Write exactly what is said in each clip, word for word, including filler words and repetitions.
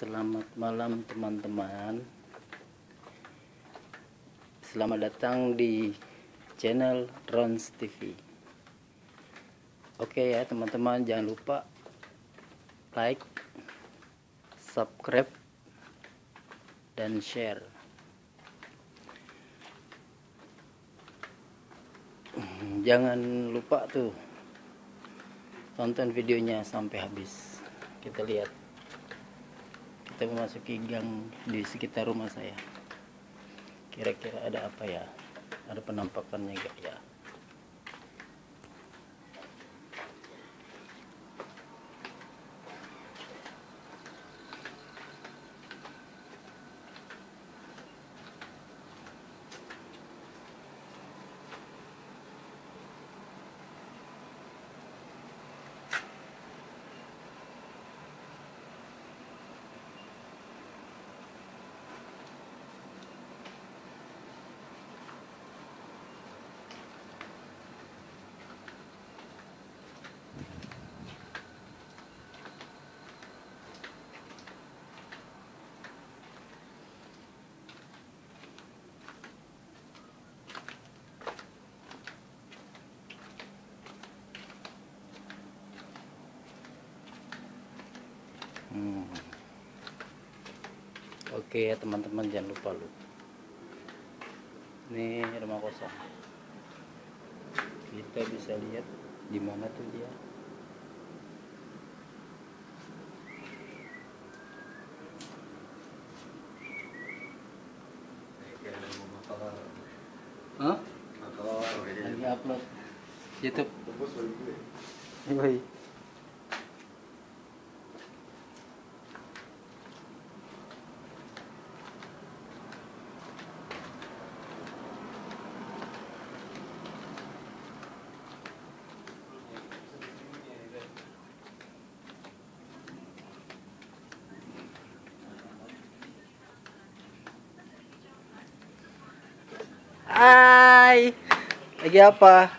Selamat malam teman-teman. Selamat datang di channel Rons T V. Oke ya teman-teman, jangan lupa like, subscribe, dan share. Jangan lupa tuh tonton videonya sampai habis. Kita lihat, kita memasuki gang di sekitar rumah saya. Kira-kira ada apa ya? Ada penampakannya gak ya? Hmm. Oke ya teman-teman, jangan lupa lu. Ini rumah kosong. Kita bisa lihat di mana tuh dia. Hah? Lagi upload YouTube. Yoi. Hai, lagi apa?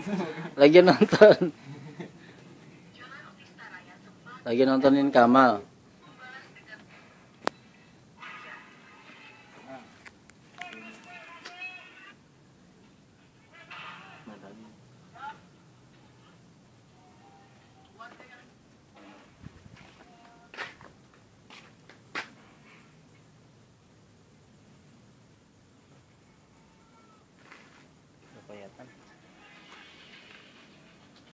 Lagi nonton. Lagi nontonin Kamal.